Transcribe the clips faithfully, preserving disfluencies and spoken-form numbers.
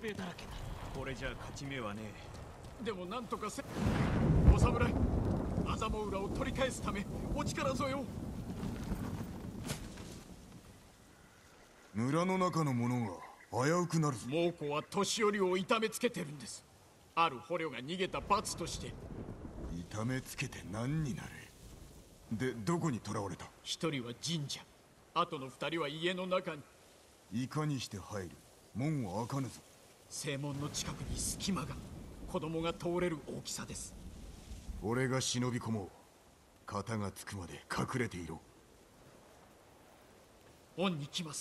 兵だらけだ。これじゃ勝ち目はねえ。 でもなんとかせお侍、アザモウラを取り返すためお力添えを。 村の中の者が危うくなるぞ。 猛虎は年寄りを痛めつけてるんです。ある捕虜が逃げた罰として。 痛めつけて何になれ。で、どこに囚われた？ 一人は神社、あとの二人は家の中に。 いかにして入る？門は開かぬぞ。 正門の近くに隙間が、子供が通れる大きさです。 俺が忍び込もう。肩がつくまで隠れていろ。 恩に来ます。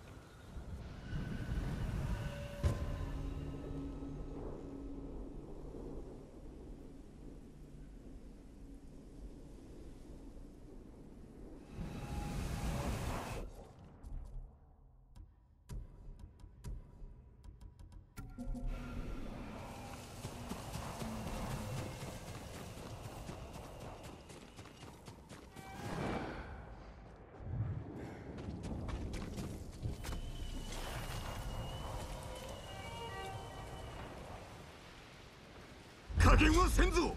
加減はせんぞ。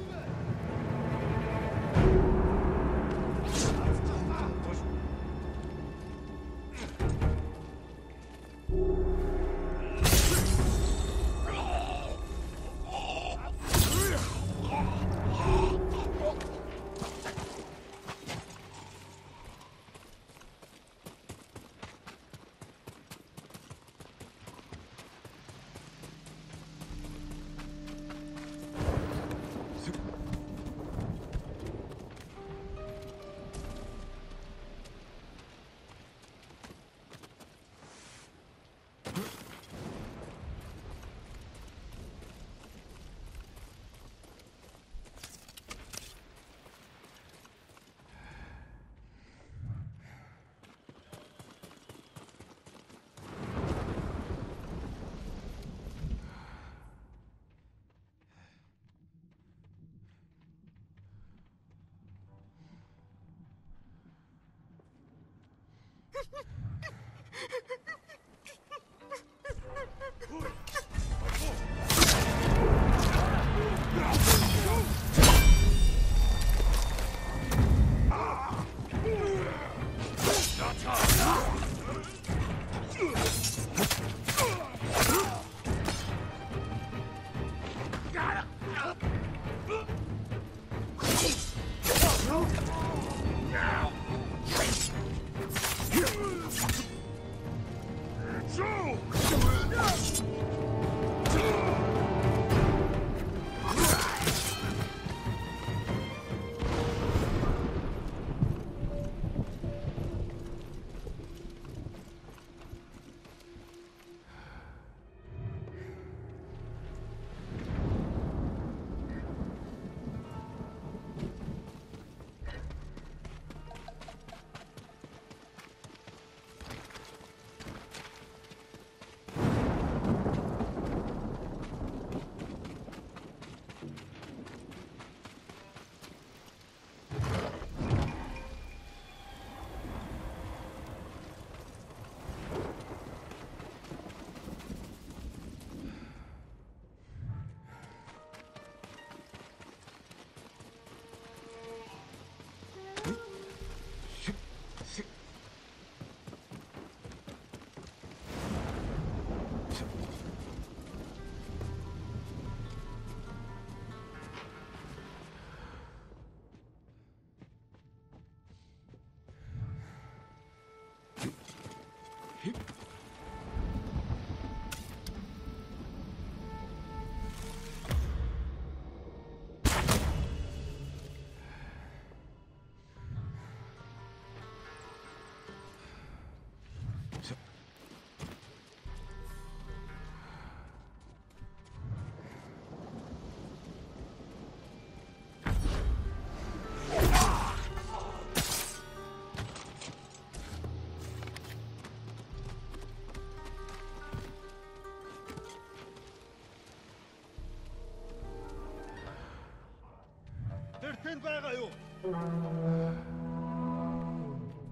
Тэртэн байгаа юу?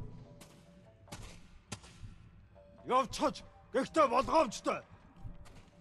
Явчихаж, гэхдээ болгоомжтой.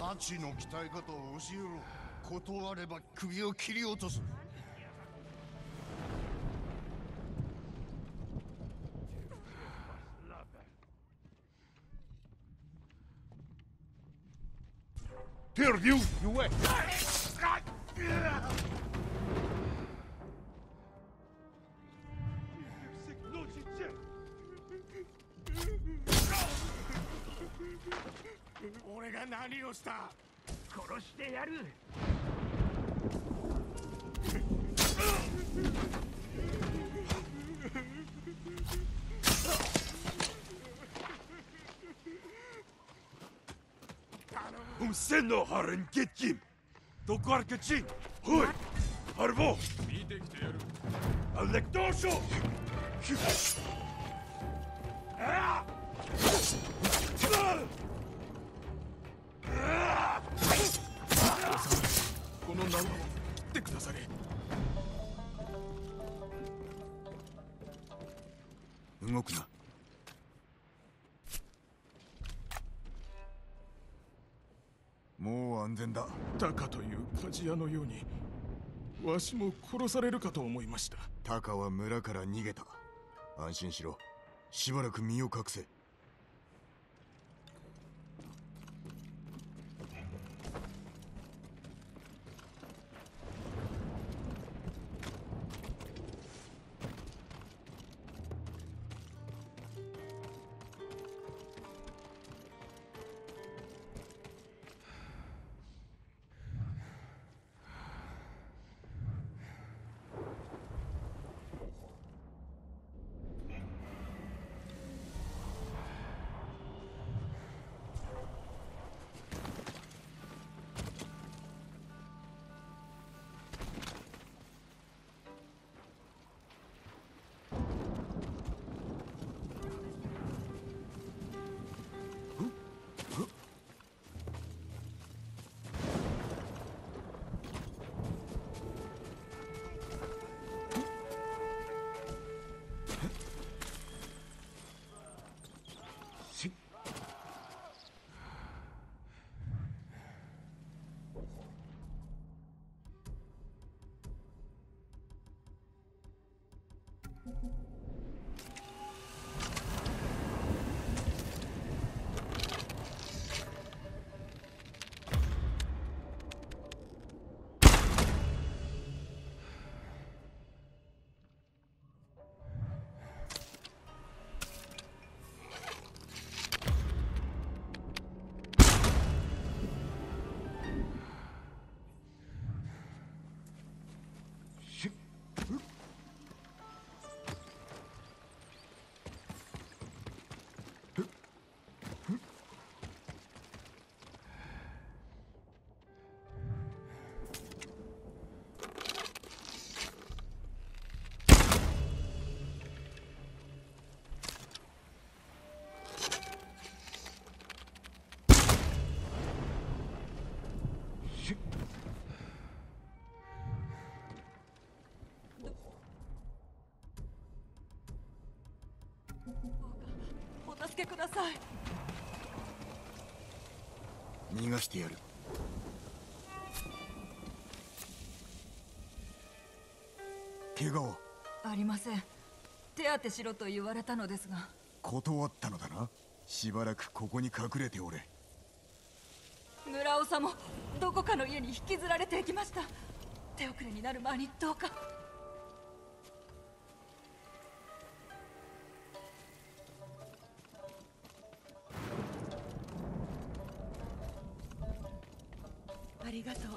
ナチの鍛え方を教えろ。断れば首を切り落とす。 Perdiu! You é! Orega nani o shita? 殺してやる。 Um seno har en getjim! Dokar getjim! Hoi! Harvo! 見てきてやる。 Alekdosho! この縄を切ってくだされ。 動くな。もう安全だ。 タカという鍛冶屋のようにわしも殺されるかと思いました。 タカは村から逃げた。安心しろ。しばらく身を隠せ。 お助けください。 逃がしてやる。怪我は？ ありません。手当てしろと言われたのですが。 断ったのだな。しばらくここに隠れておれ。 村長もどこかの家に引きずられていきました。手遅れになる前にどうか。ありがとう。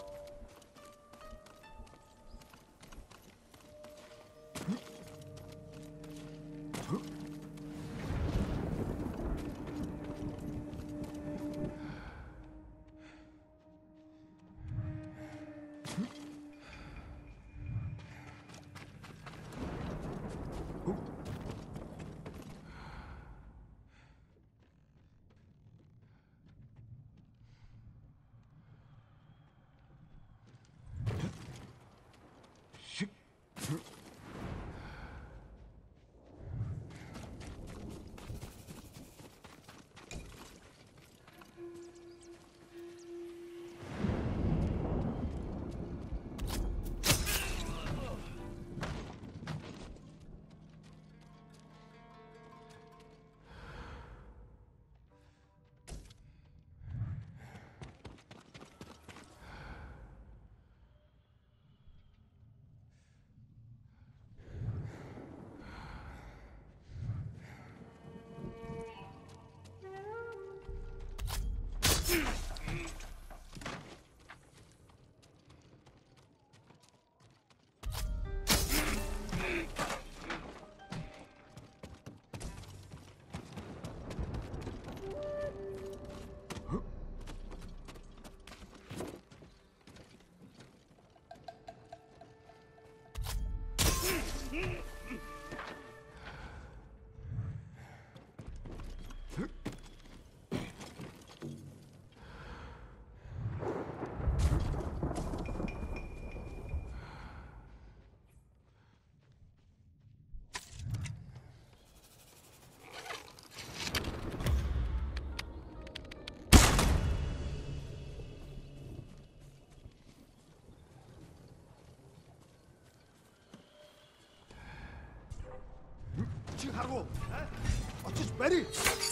칭 하고. 어쩌지 베리.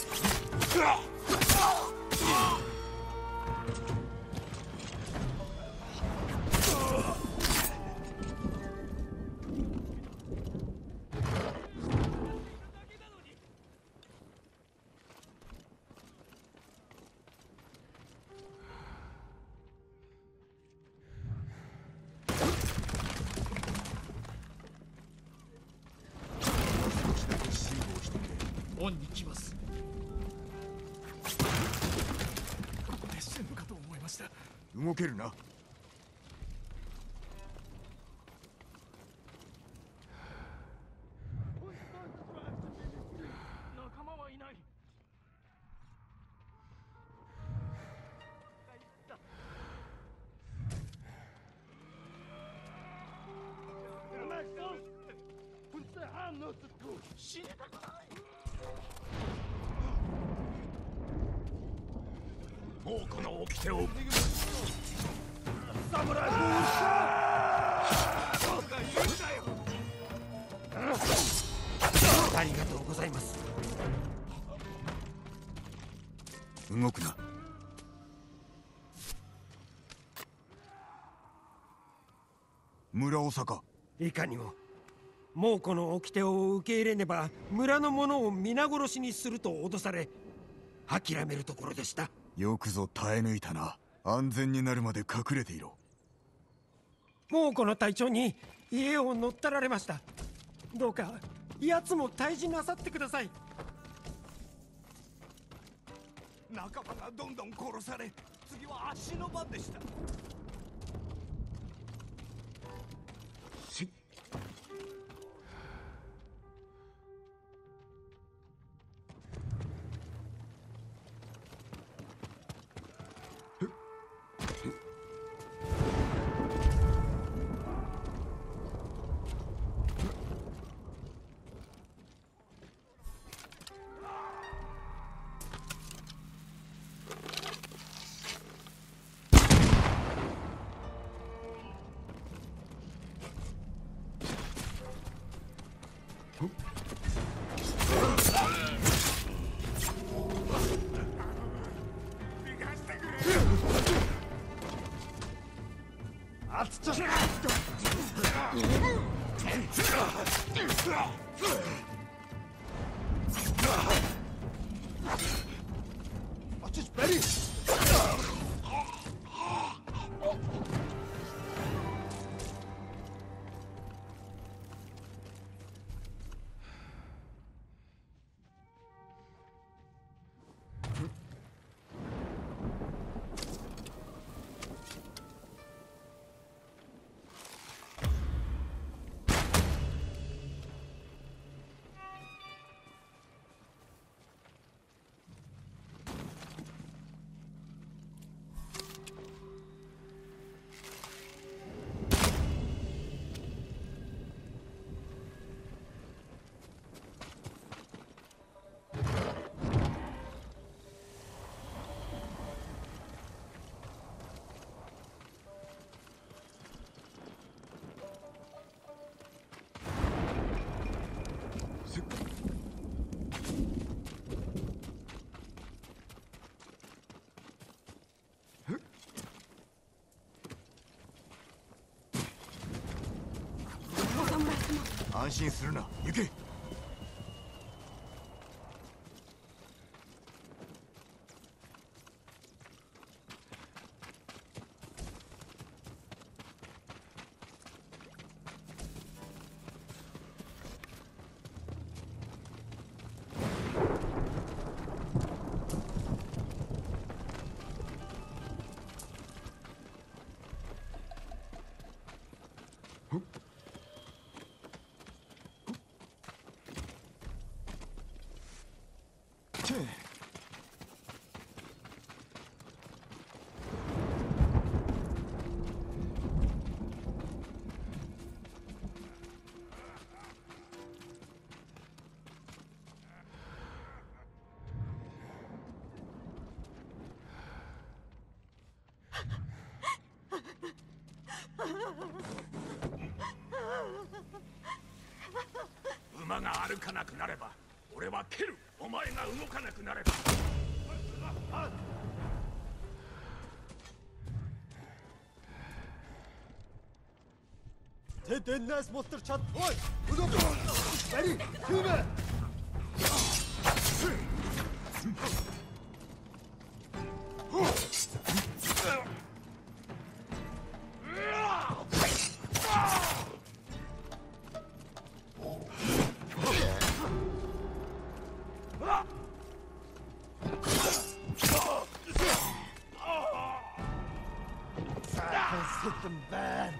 オンに来ます。ここで死ぬかと思いました。 動けるな。 仲間はいない。死にたくない。 もうこの掟を侍ありがとうございます。 動くな。村長か。 いかにも。猛虎の掟を受け入れねば村の者を皆殺しにすると脅され諦めるところでした。 よくぞ耐え抜いたな。安全になるまで隠れていろ。 猛虎の隊長に家を乗っ取られました。どうか奴も退治なさってください。 仲間がどんどん殺され、次は足の番でした。 あつちゃあっちベリー。 安心するな。行け。 馬が歩かなくなれば俺は蹴る。お前が動かなくなれば。 الناس مسترشد هون وذوق بري فينا System bad.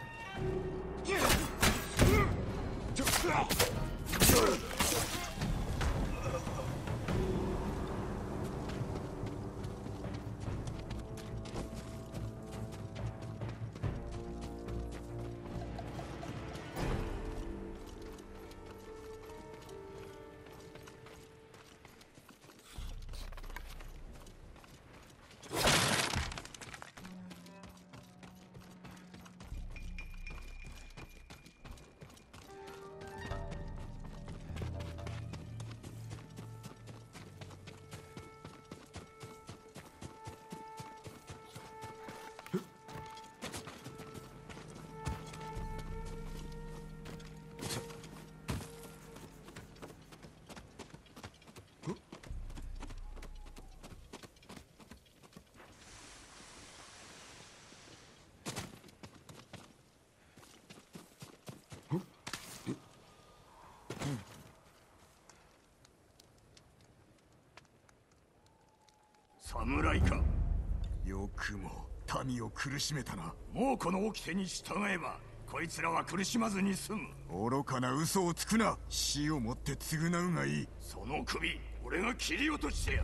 侍か。 よくも民を苦しめたな。 もうこの掟に従えばこいつらは苦しまずに済む。 愚かな嘘をつくな。死をもって償うがいい。 その首俺が切り落としてやる。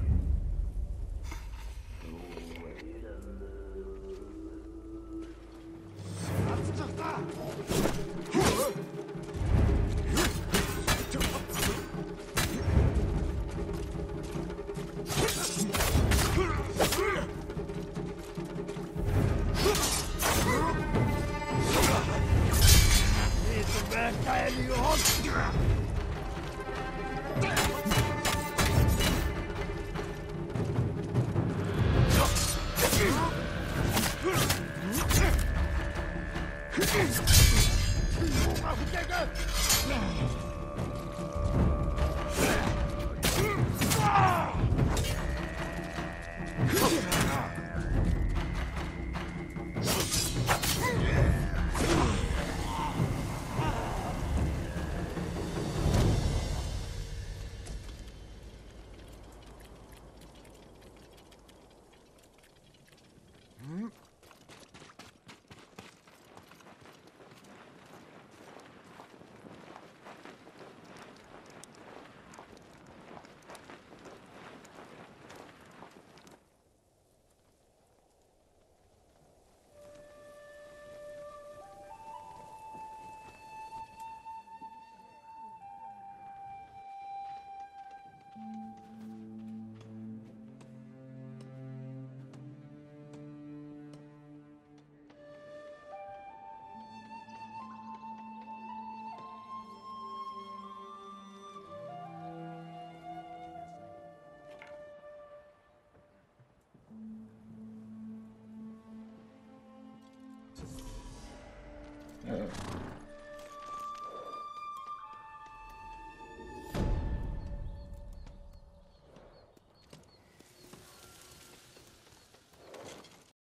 あっちゃった。